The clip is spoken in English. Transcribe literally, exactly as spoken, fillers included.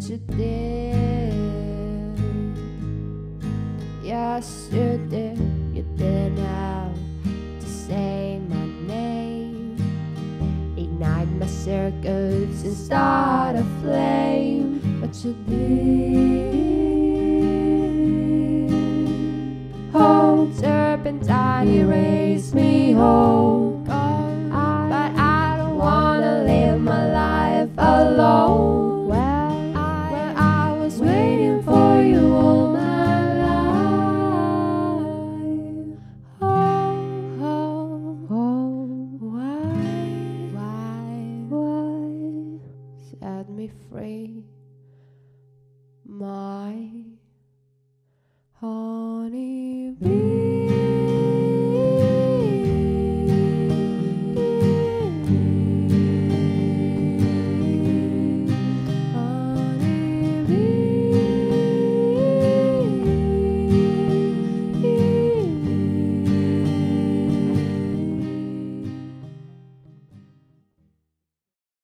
you did. Yes, you did. You didn't have to say my name. Ignite my circuits and start a flame. But you did. Oh, turpentine, erase me home. But I don't wanna live my life alone. Well, I, well, I was waiting for you all my life. Oh, oh, oh, why, why, why? Set me free.